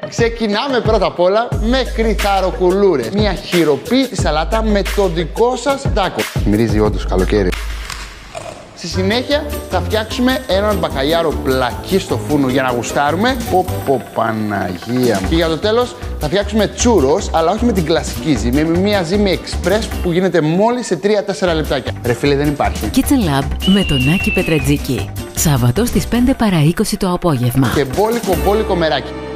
Ξεκινάμε πρώτα απ' όλα με κρυθαροκουλούρες. Μια χειροποίητη σαλάτα με το δικό σας τάκο. Μυρίζει όντως καλοκαίρι. Στη συνέχεια θα φτιάξουμε έναν μπακαλιάρο πλακί στο φούρνο για να γουστάρουμε. Πω Παναγία μου. Και για το τέλος θα φτιάξουμε τσούρος, αλλά όχι με την κλασική ζύμη, με μια ζύμη εξπρές που γίνεται μόλις σε 3-4 λεπτάκια. Ρε φίλε, δεν υπάρχει. Kitchen Lab με τον Άκη Πετρετζίκη. Σάββατο στις 5 παρά 20 το απόγευμα. Και μπόλικο μεράκι.